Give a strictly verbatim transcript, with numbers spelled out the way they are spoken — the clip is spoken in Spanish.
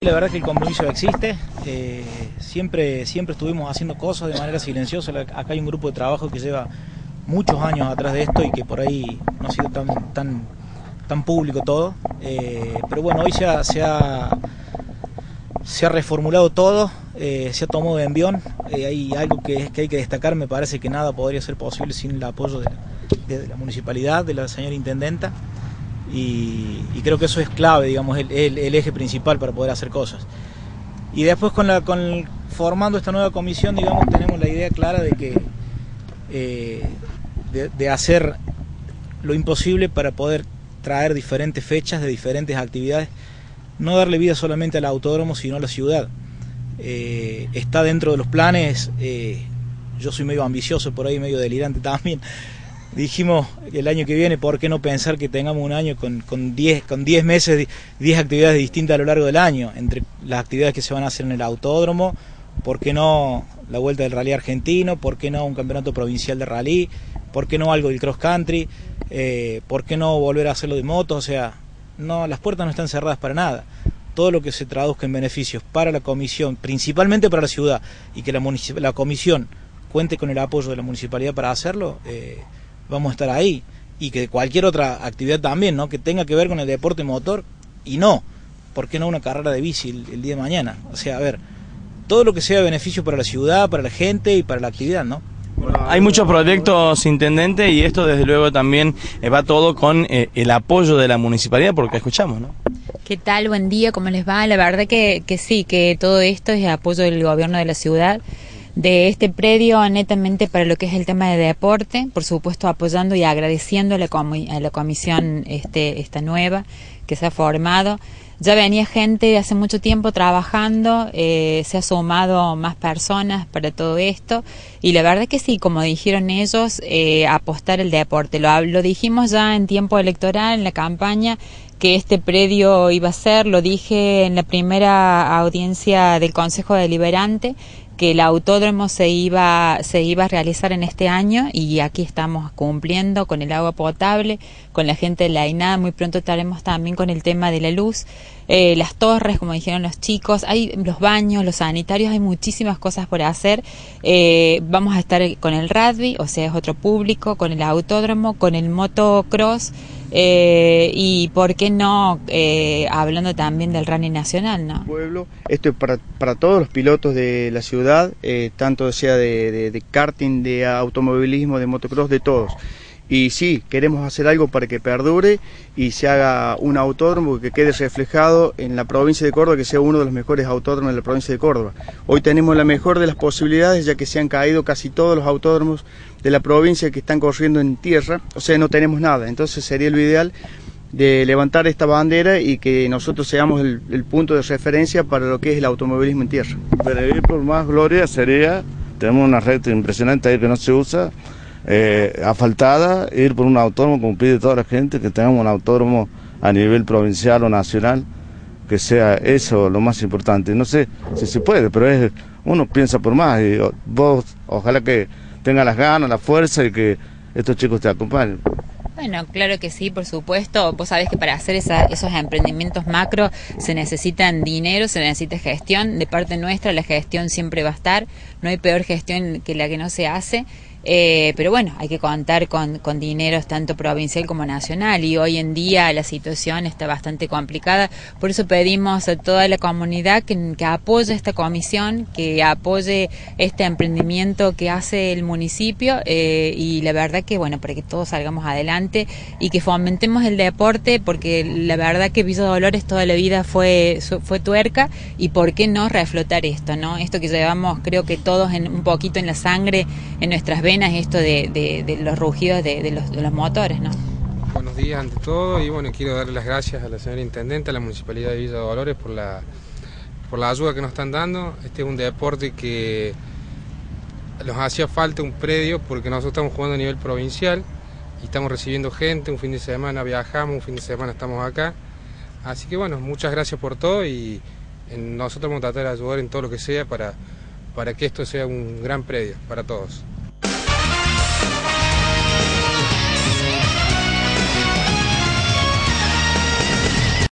La verdad que el compromiso existe, eh, siempre, siempre estuvimos haciendo cosas de manera silenciosa. Acá hay un grupo de trabajo que lleva muchos años atrás de esto y que por ahí no ha sido tan, tan, tan público todo, eh, pero bueno, hoy se ha, se ha, se ha reformulado todo, eh, se ha tomado de envión. Eh, hay algo que, que hay que destacar, me parece que nada podría ser posible sin el apoyo de la, de la municipalidad, de la señora intendenta. Y, y creo que eso es clave, digamos, el, el, el eje principal para poder hacer cosas. Y después con la, con el, formando esta nueva comisión, digamos, tenemos la idea clara de que eh, de, de hacer lo imposible para poder traer diferentes fechas de diferentes actividades, no darle vida solamente al autódromo, sino a la ciudad. Eh, está dentro de los planes, eh, yo soy medio ambicioso por ahí, medio delirante también. Dijimos el año que viene, ¿por qué no pensar que tengamos un año con, con diez con diez meses, diez actividades distintas a lo largo del año? Entre las actividades que se van a hacer en el autódromo, ¿por qué no la vuelta del rally argentino? ¿Por qué no un campeonato provincial de rally? ¿Por qué no algo del cross country? Eh, ¿Por qué no volver a hacerlo de motos? O sea, no, las puertas no están cerradas para nada. Todo lo que se traduzca en beneficios para la comisión, principalmente para la ciudad, y que la, la comisión cuente con el apoyo de la municipalidad para hacerlo, eh, vamos a estar ahí. Y que cualquier otra actividad también, ¿no?, que tenga que ver con el deporte motor, y no, ¿por qué no una carrera de bici el, el día de mañana? O sea, a ver, todo lo que sea beneficio para la ciudad, para la gente y para la actividad, ¿no? Bueno, hay muchos proyectos, intendente, y esto desde luego también eh, va todo con eh, el apoyo de la municipalidad, porque escuchamos, ¿no? ¿Qué tal? Buen día, ¿cómo les va? La verdad que, que sí, que todo esto es apoyo del gobierno de la ciudad, de este predio netamente para lo que es el tema de deporte, por supuesto apoyando y agradeciendo a la, comi a la comisión este, esta nueva que se ha formado. Ya venía gente hace mucho tiempo trabajando, eh, se ha sumado más personas para todo esto y la verdad que sí, como dijeron ellos, eh, apostar el deporte. Lo, lo dijimos ya en tiempo electoral, en la campaña, que este predio iba a ser, lo dije en la primera audiencia del Consejo Deliberante, que el autódromo se iba se iba a realizar en este año y aquí estamos cumpliendo con el agua potable, con la gente de la INAH. Muy pronto estaremos también con el tema de la luz, eh, las torres, como dijeron los chicos, hay los baños, los sanitarios, hay muchísimas cosas por hacer. Eh, vamos a estar con el rugby, o sea, es otro público, con el autódromo, con el motocross, eh, y por qué no, eh, hablando también del running nacional, ¿no? Pueblo, esto es para, para todos los pilotos de la ciudad, eh, tanto sea de, de, de karting, de automovilismo, de motocross, de todos. Y sí, queremos hacer algo para que perdure y se haga un autódromo que quede reflejado en la provincia de Córdoba, que sea uno de los mejores autódromos de la provincia de Córdoba. Hoy tenemos la mejor de las posibilidades, ya que se han caído casi todos los autódromos de la provincia que están corriendo en tierra, o sea, no tenemos nada. Entonces sería lo ideal de levantar esta bandera y que nosotros seamos el, el punto de referencia para lo que es el automovilismo en tierra. Pero ir por más gloria sería, tenemos una red impresionante ahí que no se usa, eh, asfaltada, ir por un autódromo como pide toda la gente, que tengamos un autódromo a nivel provincial o nacional, que sea eso lo más importante. No sé si se puede, pero es, uno piensa por más y vos ojalá que tenga las ganas, la fuerza y que estos chicos te acompañen. Bueno, claro que sí, por supuesto. Vos sabés que para hacer esa, esos emprendimientos macro se necesitan dinero, se necesita gestión. De parte nuestra la gestión siempre va a estar. No hay peor gestión que la que no se hace. Eh, pero bueno, hay que contar con, con dineros tanto provincial como nacional y hoy en día la situación está bastante complicada, por eso pedimos a toda la comunidad que, que apoye esta comisión, que apoye este emprendimiento que hace el municipio eh, y la verdad que bueno, para que todos salgamos adelante y que fomentemos el deporte, porque la verdad que Villa Dolores toda la vida fue, fue tuerca y por qué no reflotar esto, ¿no? Esto que llevamos creo que todos en, un poquito en la sangre, en nuestras venas, esto de, de, de los rugidos de, de, los, de los motores, ¿no? Buenos días ante todo y bueno, quiero darle las gracias a la señora intendente, a la municipalidad de Villa Dolores por la, por la ayuda que nos están dando. Este es un deporte que nos hacía falta un predio porque nosotros estamos jugando a nivel provincial y estamos recibiendo gente, un fin de semana viajamos, un fin de semana estamos acá, así que bueno, muchas gracias por todo y nosotros vamos a tratar de ayudar en todo lo que sea para, para que esto sea un gran predio para todos.